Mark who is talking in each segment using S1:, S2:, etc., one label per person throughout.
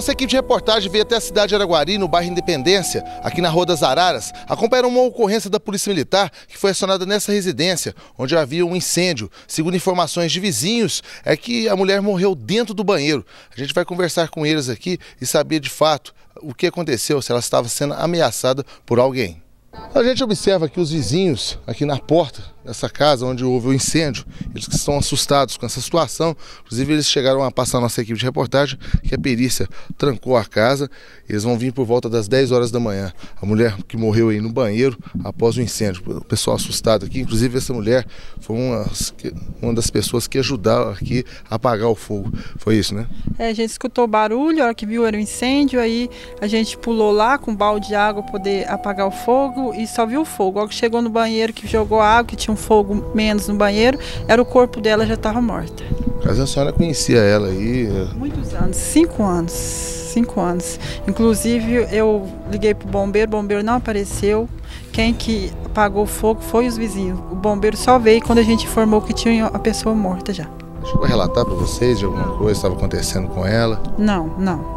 S1: nossa equipe de reportagem veio até a cidade de Araguari, no bairro Independência, aqui na Rua das Araras, acompanhar uma ocorrência da Polícia Militar que foi acionada nessa residência, onde havia um incêndio. Segundo informações de vizinhos, é que a mulher morreu dentro do banheiro. A gente vai conversar com eles aqui e saber de fato o que aconteceu, se ela estava sendo ameaçada por alguém. A gente observa que os vizinhos aqui na porta dessa casa onde houve o incêndio, eles que estão assustados com essa situação. Inclusive eles chegaram a passar a nossa equipe de reportagem que a perícia trancou a casa. Eles vão vir por volta das 10 horas da manhã. A mulher que morreu aí no banheiro após o incêndio. O pessoal assustado aqui, inclusive essa mulher foi uma das pessoas que ajudaram aqui a apagar o fogo. Foi isso, né?
S2: A gente escutou o barulho, a hora que viu era um incêndio, aí a gente pulou lá com um balde de água para poder apagar o fogo e só viu o fogo. Logo que chegou no banheiro, que jogou água, que tinha um fogo menos no banheiro, era o corpo dela, já estava morta.
S1: Caso a senhora conhecia ela aí?
S2: Muitos anos, 5 anos. 5 anos. Inclusive eu liguei para o bombeiro não apareceu. Quem que apagou o fogo foi os vizinhos. O bombeiro só veio quando a gente informou que tinha a pessoa morta já.
S1: Chegou a relatar para vocês de alguma coisa que estava acontecendo com ela?
S2: Não.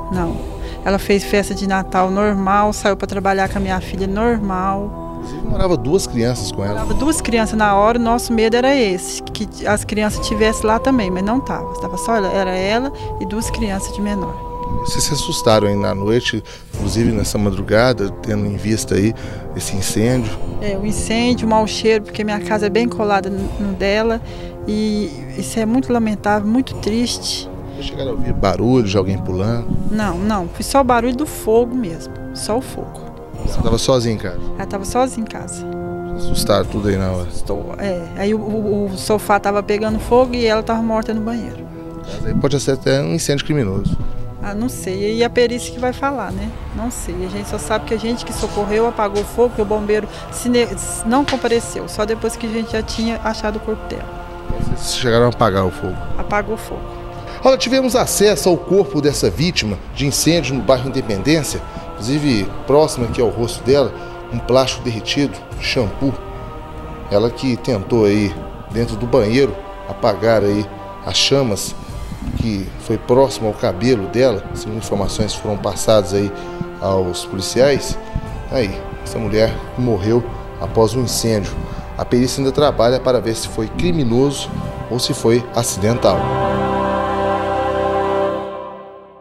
S2: Ela fez festa de Natal normal, saiu para trabalhar com a minha filha normal.
S1: Inclusive morava 2 crianças com ela.
S2: Morava 2 crianças na hora, o nosso medo era esse, que as crianças estivessem lá também, mas não estava. Estava só era ela e 2 crianças de menor.
S1: Vocês se assustaram aí na noite, inclusive nessa madrugada, tendo em vista aí esse incêndio?
S2: O incêndio, o mau cheiro, porque minha casa é bem colada no dela e isso é muito lamentável, muito triste.
S1: Vocês chegaram a ouvir barulho de alguém pulando?
S2: Não, foi só o barulho do fogo mesmo, só o fogo.
S1: Você estava sozinha em casa?
S2: Ela estava sozinha em casa.
S1: Assustaram tudo aí na hora?
S2: Aí o sofá estava pegando fogo e ela estava morta no banheiro.
S1: Mas aí pode ser até um incêndio criminoso.
S2: Não sei, e a perícia que vai falar, né? Não sei, a gente só sabe que a gente que socorreu apagou o fogo, que o bombeiro não compareceu, só depois que a gente já tinha achado o corpo dela.
S1: Vocês chegaram a apagar o fogo?
S2: Apagou o fogo.
S1: Olha, tivemos acesso ao corpo dessa vítima de incêndio no bairro Independência, inclusive próximo aqui ao rosto dela, um plástico derretido, shampoo. Ela que tentou aí, dentro do banheiro, apagar aí as chamas que foi próximo ao cabelo dela, segundo informações que foram passadas aí aos policiais. Aí, essa mulher morreu após um incêndio. A perícia ainda trabalha para ver se foi criminoso ou se foi acidental.